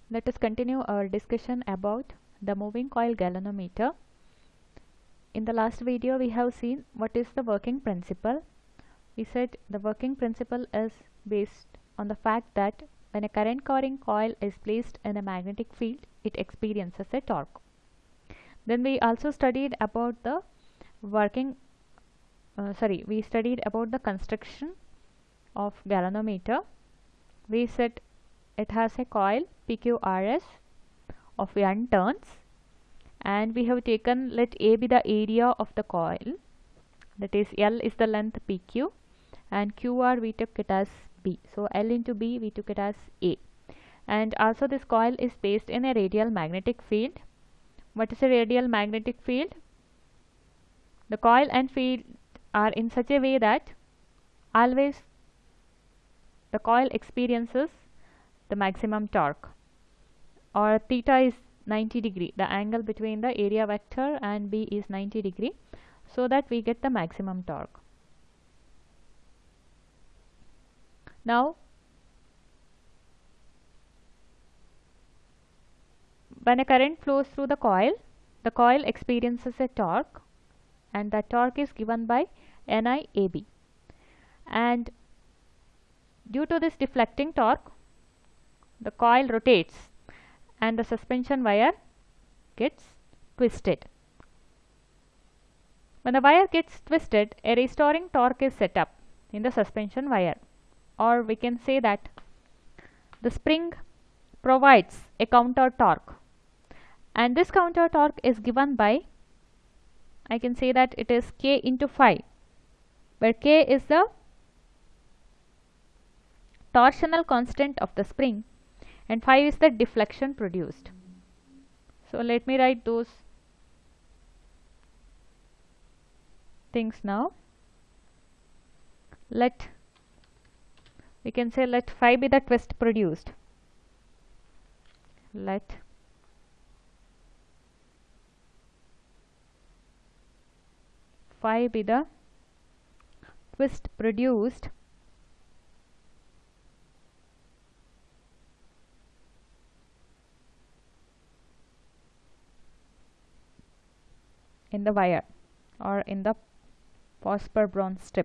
Let us continue our discussion about the moving coil galvanometer. In the last video we have seen what is the working principle. We said the working principle is based on the fact that when a current carrying coil is placed in a magnetic field, it experiences a torque. Then we also studied about the construction of galvanometer. We said it has a coil PQRS of N turns, and we have taken, let A be the area of the coil, that is L is the length PQ, and QR we took it as B. So L into B we took it as A. And also this coil is placed in a radial magnetic field. What is a radial magnetic field? The coil and field are in such a way that always the coil experiences the maximum torque, or theta is 90 degree. The angle between the area vector and B is 90 degree, so that we get the maximum torque. Now when a current flows through the coil experiences a torque, and that torque is given by NIAB. And due to this deflecting torque, the coil rotates and the suspension wire gets twisted. When the wire gets twisted, a restoring torque is set up in the suspension wire, or we can say that the spring provides a counter torque, and this counter torque is given by, I can say that it is K into phi, where K is the torsional constant of the spring and phi is the deflection produced. So let me write those things now. We can say let phi be the twist produced. Let phi be the twist produced in the wire or in the phosphor bronze strip.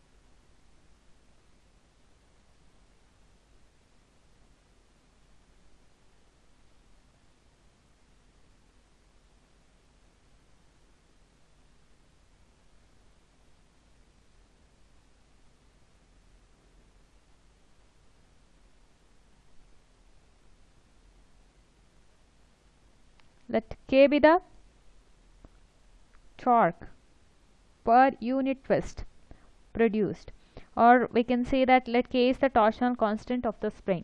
Let K be the torque per unit twist produced, or we can say that let K is the torsional constant of the spring.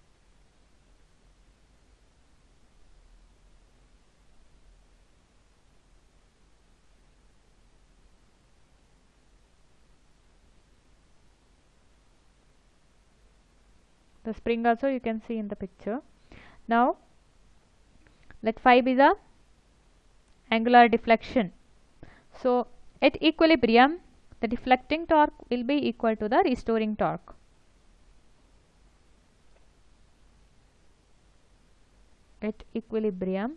The spring also you can see in the picture. Now let phi be the angular deflection. So at equilibrium, the deflecting torque will be equal to the restoring torque. At equilibrium,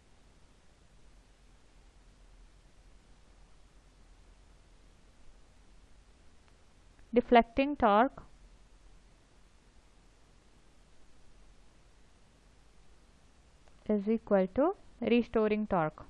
deflecting torque is equal to restoring torque.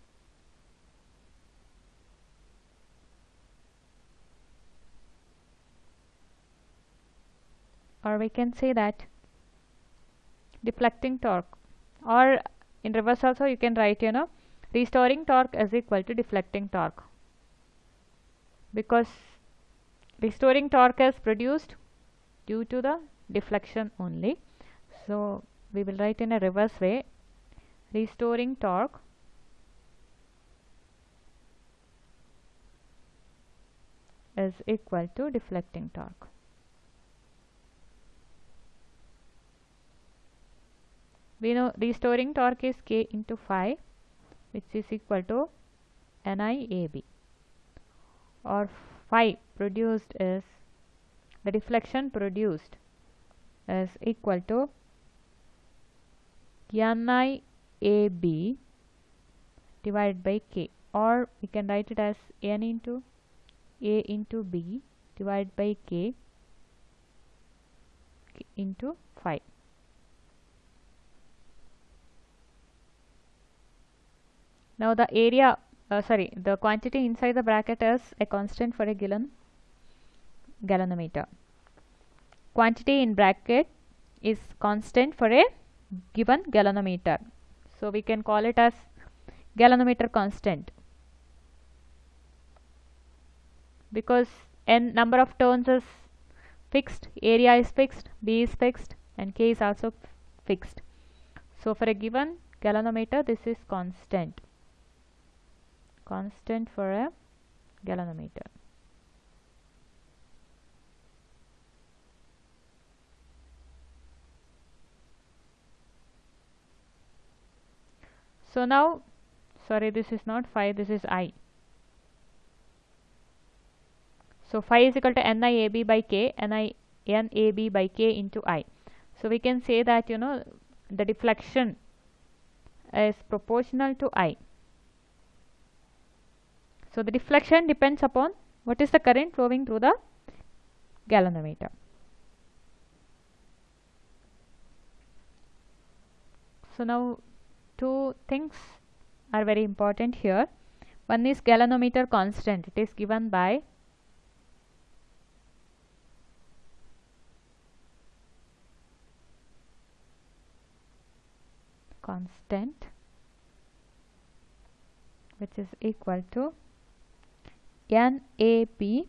Or we can say that deflecting torque, or in reverse also you can write, restoring torque is equal to deflecting torque, because restoring torque is produced due to the deflection only. So we will write in a reverse way, restoring torque is equal to deflecting torque. We know restoring torque is K into phi, which is equal to NIAB, or phi produced is, the deflection produced is equal to NIAB divided by K, or we can write it as N into A into B divided by K into 5. Now the area, the quantity inside the bracket is a constant for a given gallanometer. Quantity in bracket is constant for a given gallanometer. So we can call it as gallanometer constant, because n number of turns is fixed, area is fixed, B is fixed, and K is also fixed. So for a given gallanometer, this is constant for a gallanometer. So now, this is not phi, this is I. So phi is equal to NIAB by K, NAB by K into I. So we can say that, the deflection is proportional to I. So the deflection depends upon what is the current flowing through the gallanometer. So now two things are very important here. One is gallanometer constant. It is given by constant, which is equal to NAB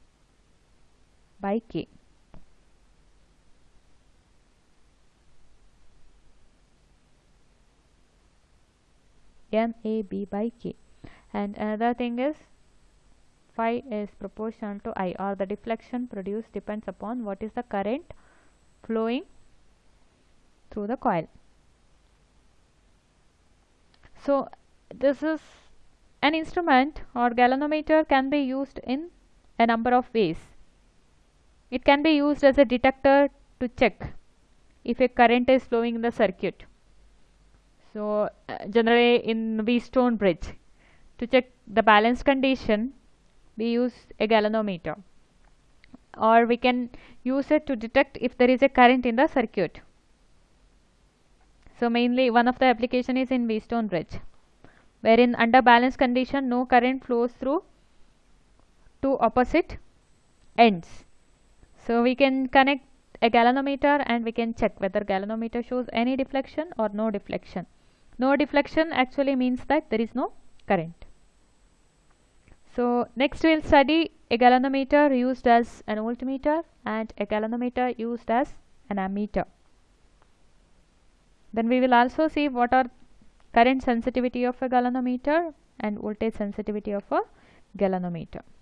by K. NAB by K. And another thing is phi is proportional to I, or the deflection produced depends upon what is the current flowing through the coil. So this is an instrument, or galvanometer can be used in a number of ways. It can be used as a detector to check if a current is flowing in the circuit. So generally in Wheatstone bridge, to check the balance condition, we use a galvanometer, or we can use it to detect if there is a current in the circuit. So mainly one of the application is in Wheatstone bridge, wherein under balance condition no current flows through two opposite ends. So we can connect a galvanometer and we can check whether galvanometer shows any deflection or no deflection. No deflection actually means that there is no current. So next we will study a galvanometer used as an voltmeter and a galvanometer used as an ammeter. Then we will also see what are current sensitivity of a galvanometer and voltage sensitivity of a galvanometer.